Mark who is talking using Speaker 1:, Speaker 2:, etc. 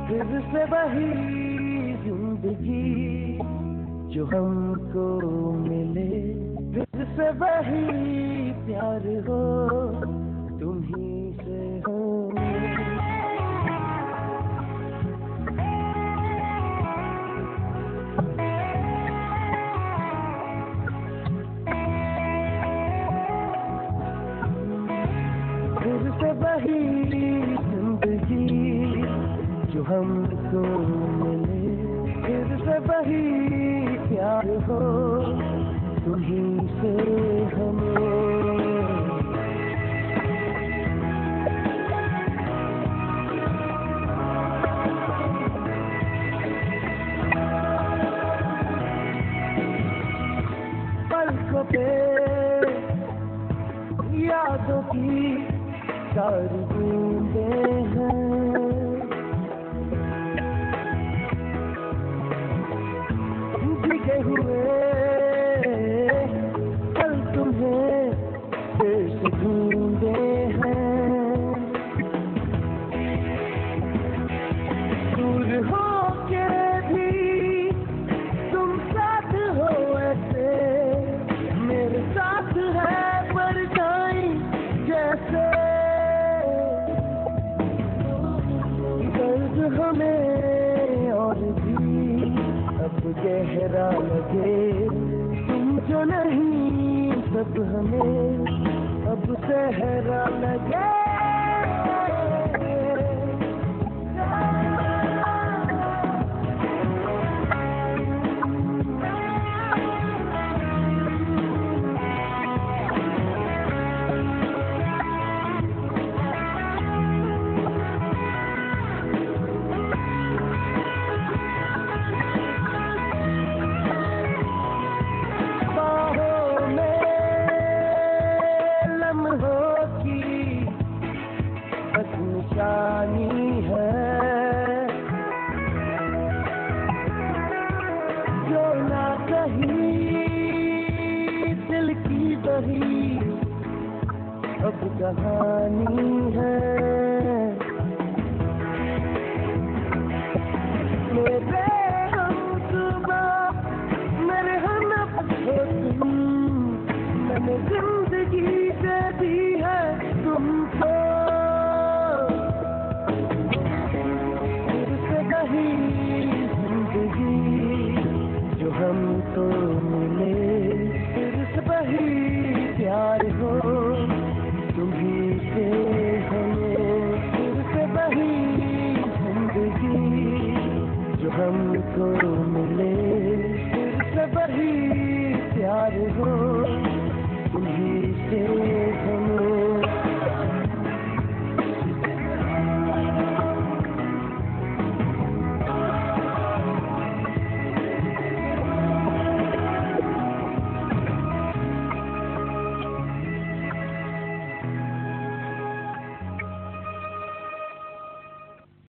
Speaker 1: फिर से वही जिंदगी जो हमको मिले, फिर से वही प्यार हो तुम्हीं से हो। फिर से वही जिंदगी जो हमको मिले, फिर से वही प्यार हो तुम्हीं से हमें। पलकों पे यादों की सारी बूंदें हैं, भीगे हुए कल तुम्हें फिर से ढूंढे हैं। दूर हो के भी तुम साथ हो ऐसे, मेरे साथ है परछाई जैसे। दर्द हमें और भी अब गहरा लगे, तुम जो नहीं सब हमें अब सहरा लगे। बस निशानी